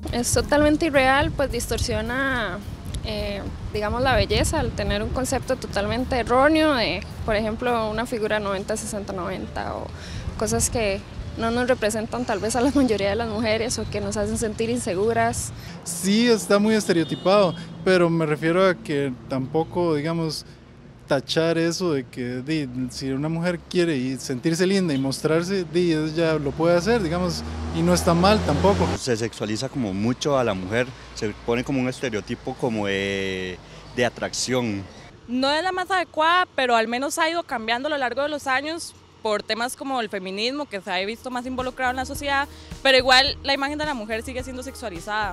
Es totalmente irreal, pues distorsiona, digamos, la belleza al tener un concepto totalmente erróneo de, por ejemplo, una figura 90-60-90 o cosas que no nos representan tal vez a la mayoría de las mujeres o que nos hacen sentir inseguras. Sí, está muy estereotipado, pero me refiero a que tampoco, digamos, tachar eso de que si una mujer quiere sentirse linda y mostrarse, ella lo puede hacer, digamos, y no está mal tampoco. Se sexualiza como mucho a la mujer, se pone como un estereotipo como de atracción. No es la más adecuada, pero al menos ha ido cambiando a lo largo de los años por temas como el feminismo, que se ha visto más involucrado en la sociedad, pero igual la imagen de la mujer sigue siendo sexualizada.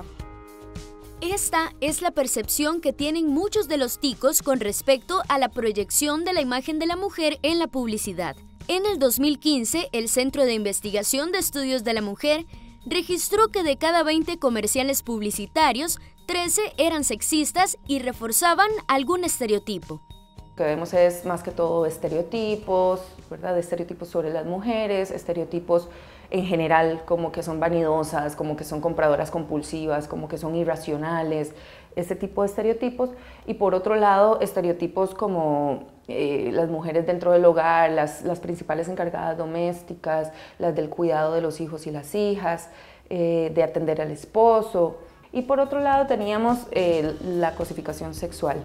Esta es la percepción que tienen muchos de los ticos con respecto a la proyección de la imagen de la mujer en la publicidad. En el 2015, el Centro de Investigación de Estudios de la Mujer registró que de cada 20 comerciales publicitarios, 13 eran sexistas y reforzaban algún estereotipo. Lo que vemos es más que todo estereotipos, ¿verdad? Estereotipos sobre las mujeres, estereotipos en general como que son vanidosas, como que son compradoras compulsivas, como que son irracionales, este tipo de estereotipos. Y por otro lado, estereotipos como las mujeres dentro del hogar, las principales encargadas domésticas, las del cuidado de los hijos y las hijas, de atender al esposo. Y por otro lado teníamos la cosificación sexual.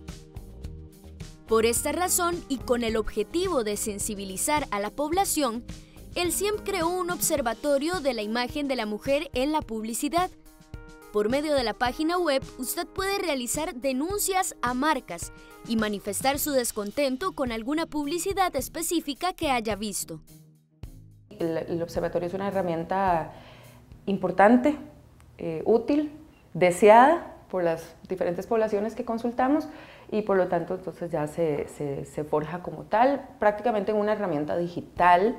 Por esta razón y con el objetivo de sensibilizar a la población, el CIEM creó un observatorio de la imagen de la mujer en la publicidad. Por medio de la página web, usted puede realizar denuncias a marcas y manifestar su descontento con alguna publicidad específica que haya visto. El observatorio es una herramienta importante, útil, deseada por las diferentes poblaciones que consultamos y por lo tanto entonces ya se forja como tal, prácticamente en una herramienta digital.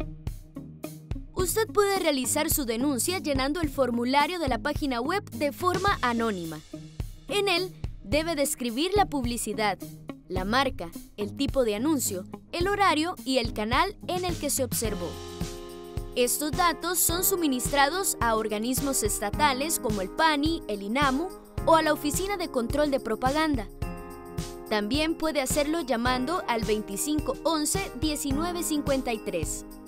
Usted puede realizar su denuncia llenando el formulario de la página web de forma anónima. En él debe describir la publicidad, la marca, el tipo de anuncio, el horario y el canal en el que se observó. Estos datos son suministrados a organismos estatales como el PANI, el INAMU o a la Oficina de Control de Propaganda. También puede hacerlo llamando al 2511-1953.